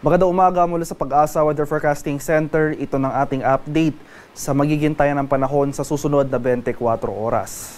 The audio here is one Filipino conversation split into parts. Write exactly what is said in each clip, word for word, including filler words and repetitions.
Magandang umaga mula sa Pag-asa Weather Forecasting Center. Ito ng ating update sa magiging tayo ng panahon sa susunod na twenty-four oras.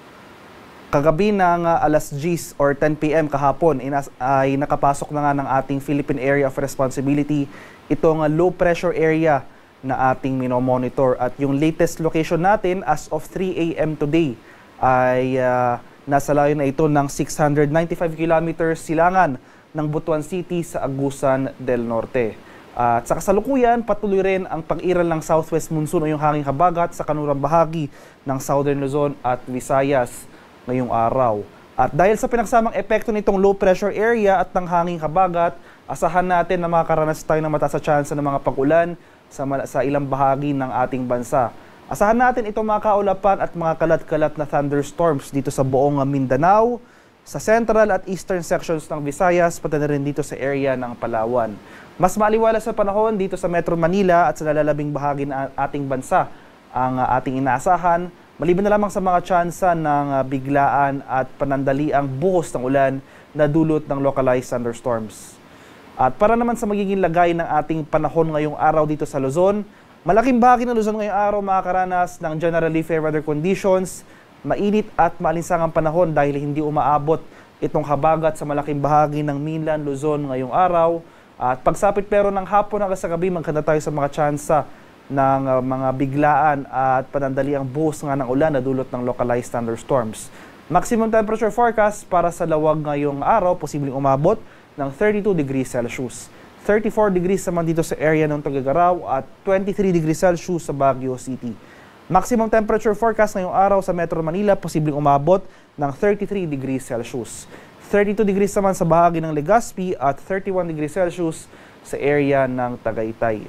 Kagabi ng uh, alas diyes or ten p m kahapon inas ay nakapasok na nga ng ating Philippine Area of Responsibility itong uh, low pressure area na ating minomonitor. At yung latest location natin as of three a m today ay uh, nasa layo na ito ng six hundred ninety-five kilometers silangan ng Butuan City sa Agusan del Norte. At sa kasalukuyan, patuloy rin ang pag-iral ng southwest monsoon o yung hanging habagat sa kanurang bahagi ng Southern Luzon at Visayas ngayong araw. At dahil sa pinagsamang epekto nitong low pressure area at ng hanging habagat, asahan natin na makakaranas tayo ng mataas na tsansa ng mga pag-ulan sa, sa ilang bahagi ng ating bansa. Asahan natin itong mga kaulapan at mga kalat-kalat na thunderstorms dito sa buong Mindanao, sa central at eastern sections ng Visayas, pati na rin dito sa area ng Palawan. Mas maaliwalas sa panahon dito sa Metro Manila at sa lalalabing bahagi ng ating bansa ang ating inaasahan, maliban na lamang sa mga tsansa ng biglaan at panandaliang buhos ng ulan na dulot ng localized thunderstorms. At para naman sa magiging lagay ng ating panahon ngayong araw dito sa Luzon, malaking bahagi ng Luzon ngayong araw makakaranas ng generally fair weather conditions, mainit at maalinsangang panahon dahil hindi umaabot itong habagat sa malaking bahagi ng mainland Luzon ngayong araw. At pagsapit pero ng hapon hanggang sa gabi, magkanda tayo sa mga tsansa ng uh, mga biglaan at panandaliang buhos nga ng ulan na dulot ng localized thunderstorms. Maximum temperature forecast para sa Lawag ngayong araw, posibleng umabot ng thirty-two degrees Celsius. thirty-four degrees naman dito sa area ng Tuguegarao at twenty-three degrees Celsius sa Baguio City. Maximum temperature forecast ngayong araw sa Metro Manila, posibleng umabot ng thirty-three degrees Celsius. thirty-two degrees naman sa bahagi ng Legazpi at thirty-one degrees Celsius sa area ng Tagaytay.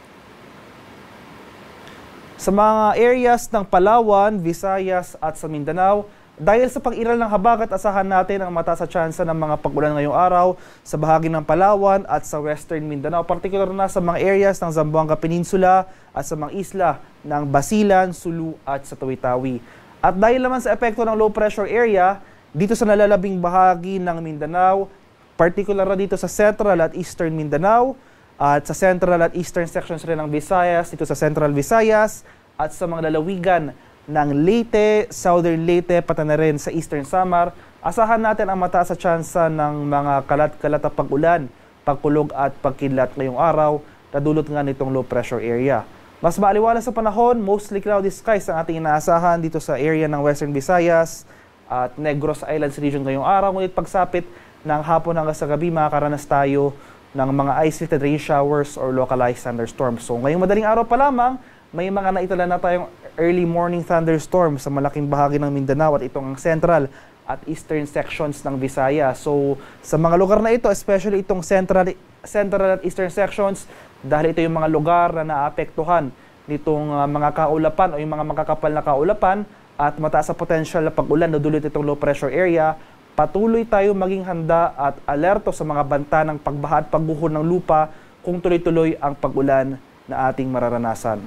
Sa mga areas ng Palawan, Visayas at sa Mindanao, dahil sa pag-iral ng habagat, asahan natin ang mataas na tsansa ng mga pag-ulan ngayong araw sa bahagi ng Palawan at sa Western Mindanao, partikular na sa mga areas ng Zamboanga Peninsula at sa mga isla ng Basilan, Sulu at sa Tawi-Tawi. At dahil naman sa epekto ng low pressure area, dito sa nalalabing bahagi ng Mindanao, partikular na dito sa Central at Eastern Mindanao at sa Central at Eastern sections rin ng Visayas, dito sa Central Visayas at sa mga lalawigan ng Leyte, Southern Leyte, pati na rin sa Eastern Samar, asahan natin ang mataas na tsansa ng mga kalat-kalat na pag-ulan, pagkulog at pagkidlat ngayong araw na dulot nga nitong low pressure area. Mas maaliwalas sa panahon, mostly cloudy skies ang ating inaasahan dito sa area ng Western Visayas at Negros Islands region ngayong araw. Ngunit pagsapit ng hapon hanggang sa gabi, makakaranas tayo ng mga isolated rain showers or localized thunderstorms. So ngayong madaling araw pa lamang, may mga naitala na tayong early morning thunderstorms sa malaking bahagi ng Mindanao at itong central at eastern sections ng Visayas. So sa mga lugar na ito, especially itong central, central at eastern sections, dahil ito yung mga lugar na naapektuhan nitong uh, mga kaulapan o yung mga makakapal na kaulapan at mataas sa potential na pag-ulan na dulot itong low pressure area, patuloy tayo maging handa at alerto sa mga banta ng pagbaha at pagguho ng lupa kung tuloy-tuloy ang pag-ulan na ating mararanasan.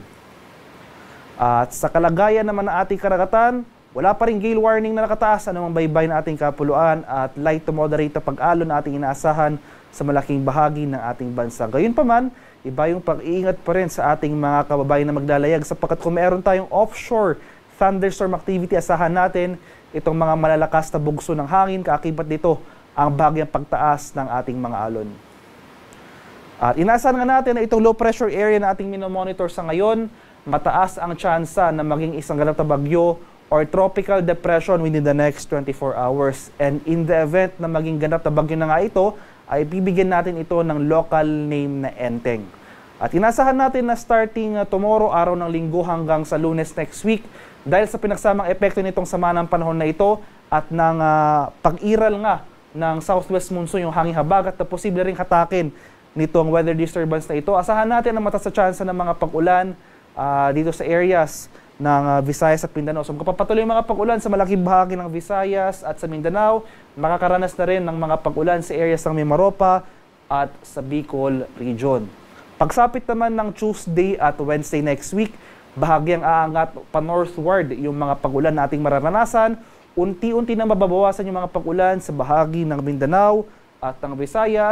At sa kalagayan naman ng ating karagatan, wala pa rin gale warning na nakataas sa anumang baybay na ating kapuluan at light to moderate na pag-alon na ating inaasahan sa malaking bahagi ng ating bansa. Gayunpaman, iba yung pag-iingat pa rin sa ating mga kababayan na maglalayag sapagkat kung meron tayong offshore thunderstorm activity, asahan natin itong mga malalakas na bugso ng hangin, kaakibat dito ang bagyang pagtaas ng ating mga alon. At inaasahan nga natin na itong low pressure area na ating minomonitor sa ngayon, mataas ang tsansa na maging isang ganap na bagyo or tropical depression within the next twenty-four hours. And in the event na maging ganap na bagyo na nga ito, ay bibigyan natin ito ng local name na Enteng. At inasahan natin na starting uh, tomorrow, araw ng linggo hanggang sa Lunes next week, dahil sa pinagsamang epekto nitong sama ng panahon na ito at ng uh, pag-iral nga ng southwest monsoon, yung hanging habagat na posible ring hatakin nitong weather disturbance na ito, asahan natin na mataas na tsansa ng mga pag-ulan Uh, dito sa areas ng uh, Visayas at Mindanao. So kapapatuloy yung mga pag-ulan sa malaking bahagi ng Visayas at sa Mindanao, makakaranas na rin ng mga pag-ulan sa areas ng Mimaropa at sa Bicol region. Pagsapit naman ng Tuesday at Wednesday next week, bahagyang aangat pa northward yung mga pag-ulan na ating mararanasan. Unti-unti na mababawasan yung mga pag-ulan sa bahagi ng Mindanao at ng Visayas.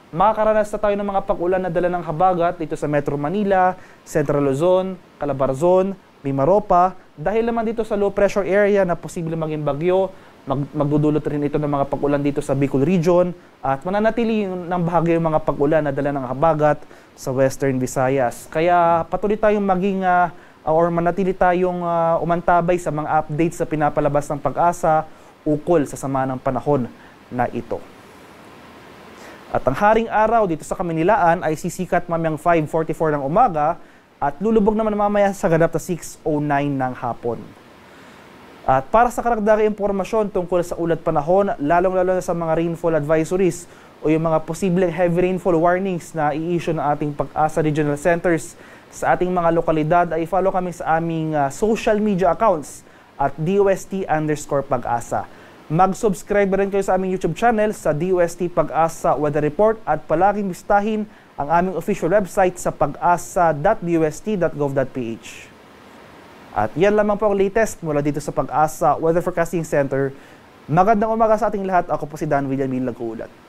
makakaranas na tayo ng mga pag-ulan na dala ng habagat dito sa Metro Manila, Central Luzon, Calabarzon, Mimaropa, dahil naman dito sa low pressure area na posible maging bagyo, mag magdudulot rin ito ng mga pag-ulan dito sa Bicol Region at mananatili ng bahagi yung mga pag-ulan na dala ng habagat sa Western Visayas. Kaya patuloy tayong maging uh, or manatili tayong uh, umantabay sa mga updates sa pinapalabas ng Pag-asa ukol sa sama ng panahon na ito. At ang haring araw dito sa Kamunilaan ay sisikat mamayang five forty-four ng umaga at lulubog naman mamaya sa ganap na six oh nine ng hapon. At para sa karagdagang impormasyon tungkol sa ulat panahon, lalong-lalo na sa mga rainfall advisories o yung mga posibleng heavy rainfall warnings na i-issue ng ating Pag-asa Regional Centers sa ating mga lokalidad, ay follow kami sa aming uh, social media accounts at D O S T underscore Pag-asa. Mag-subscribe rin kayo sa aming YouTube channel sa D O S T Pag-asa Weather Report at palaging bistahin ang aming official website sa pag-asa dot d o s t dot gov dot p h. At yan lamang po ang latest mula dito sa Pag-asa Weather Forecasting Center. Magandang umaga sa ating lahat. Ako po si Dan William Lagkulat.